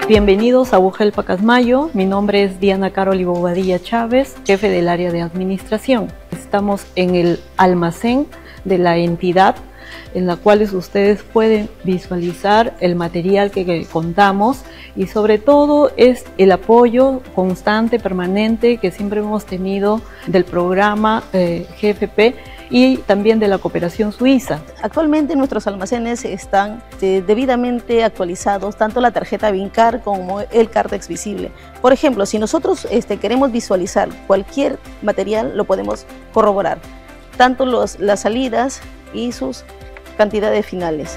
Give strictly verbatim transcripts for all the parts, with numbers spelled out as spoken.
Bienvenidos a UGEL Pacasmayo. Mi nombre es Diana Carol Bobadilla Chávez, jefe del área de administración. Estamos en el almacén de la entidad, en la cual ustedes pueden visualizar el material que, que contamos, y sobre todo es el apoyo constante, permanente, que siempre hemos tenido del programa eh, G F P y también de la cooperación suiza. Actualmente nuestros almacenes están eh, debidamente actualizados, tanto la tarjeta Vincar como el Cardex visible. Por ejemplo, si nosotros este, queremos visualizar cualquier material, lo podemos corroborar, tanto los, las salidas y sus cantidades finales.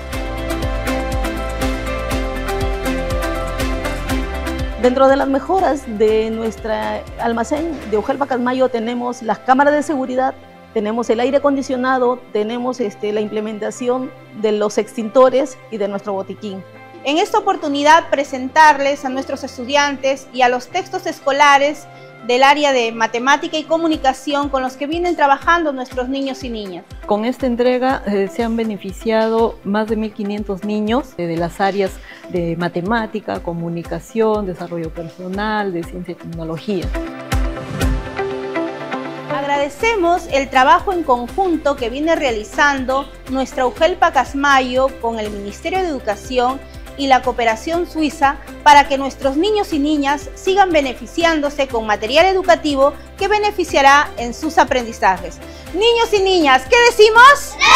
Dentro de las mejoras de nuestro almacén de UGEL Pacasmayo tenemos las cámaras de seguridad, tenemos el aire acondicionado, tenemos este, la implementación de los extintores y de nuestro botiquín. En esta oportunidad presentarles a nuestros estudiantes y a los textos escolares del área de matemática y comunicación con los que vienen trabajando nuestros niños y niñas. Con esta entrega eh, se han beneficiado más de mil quinientos niños eh, de las áreas de matemática, comunicación, desarrollo personal, de ciencia y tecnología. Agradecemos el trabajo en conjunto que viene realizando nuestra UGEL Pacasmayo con el Ministerio de Educación y la cooperación suiza para que nuestros niños y niñas sigan beneficiándose con material educativo que beneficiará en sus aprendizajes. Niños y niñas, ¿qué decimos?